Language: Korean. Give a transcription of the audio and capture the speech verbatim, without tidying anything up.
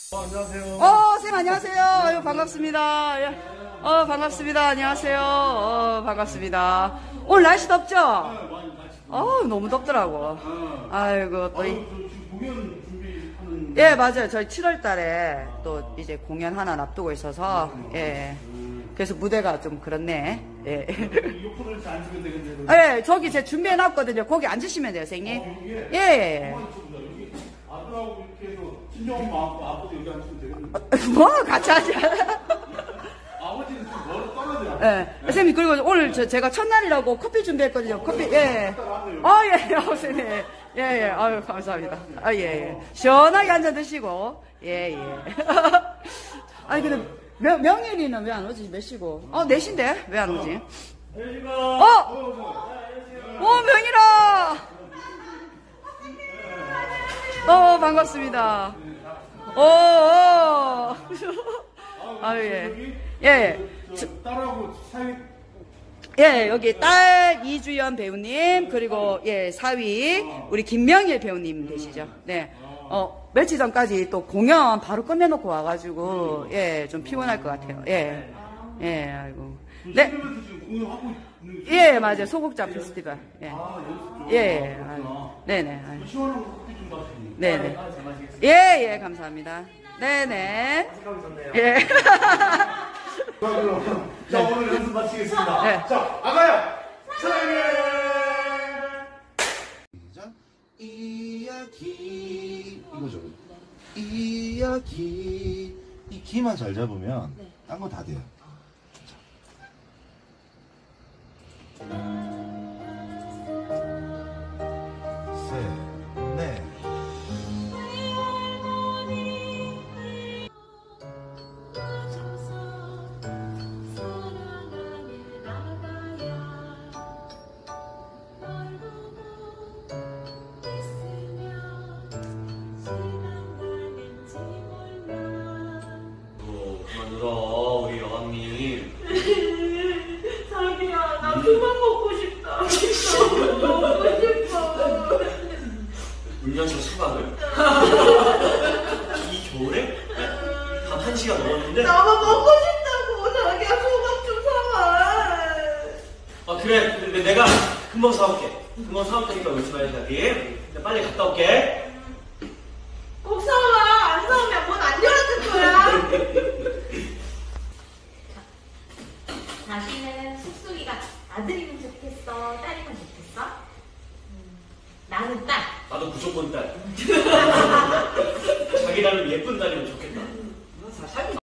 어, 안녕하세요. 어, 쌤 안녕하세요. 아유, 반갑습니다. 예. 어, 반갑습니다. 안녕하세요. 어, 반갑습니다. 오늘 날씨 덥죠? 어, 너무 덥더라고. 아이고, 또 이. 공연 준비하는. 예, 맞아요. 저희 칠월 달에 또 이제 공연 하나 앞두고 있어서, 예. 그래서 무대가 좀 그렇네. 예. 이어폰을 잘 안 쓰면 되겠네요. 예, 저기 제 준비해놨거든요. 거기 앉으시면 돼요, 선생님. 어, 여기에? 예. 여기 아들하고 이렇게 해서 친정엄마 아빠 아빠도 여기 앉으면 되겠네요. 뭐, 같이 하자. 아버지는 좀 멀어 떨어져요. 예. 선생님, 그리고 오늘 저, 제가 첫날이라고 커피 준비했거든요. 커피, 예. 아, 예, 예, 선생님. 예, 예. 아유, 감사합니다. 아, 예, 예. 시원하게 한잔 드시고. 예, 예. 아니, 근데, 명, 명일이는 왜 안 오지? 몇 시고? 어, 네 시인데? 왜 안 오지? 어! 오, 명일아! 어, 반갑습니다. 오, 오. 아, 예. 예. 저 딸하고 사이. 예, 여기 딸 이주연 배우님, 그리고 예, 사위, 우리 김명일 배우님 되시죠. 네. 어, 며칠 전까지 또 공연 바로 끝내놓고 와가지고, 예, 좀 피곤할 것 같아요. 예. 예, 아이고. 네. 지금 공연하고 있는. 예, 맞아요. 소극장 페스티벌. 예. 아, 연습 좀. 예, 예. 아유, 네네. 아유. 시원한 거 커피 좀 마시니. 네네. 아, 잘 마시겠습니다. 예, 예, 감사합니다. 네네. 예. 자, 오늘 연습 마치겠습니다. 네. 자, 아가야! 사랑해! 시작. 이야기 이거죠. 이야기 이 키만 잘 잡으면 딴 거 다 돼요. 셋, 넷. 그만 울어 우리 여왕님. 자기야, 나 그만 먹고 싶다. 진짜 먹고 싶어. 울면서 수박을? 이 겨울에? 단 한 시간 넘었는데? 나만 먹고 싶다고. 자기야, 수박 좀 사와. 아 그래 근데 내가 금방 사올게. 금방 사올 테니까 울지 말자 자기. 나 빨리 갔다 올게. 꼭 사와. 안 사오면 문 안 열어줄 거야. 자기는 숙숙이가 아들이면 좋겠어, 딸이면 좋겠어? 음, 나는 딸. 나도 무조건 딸. 자기 나름 예쁜 딸이면 좋겠다.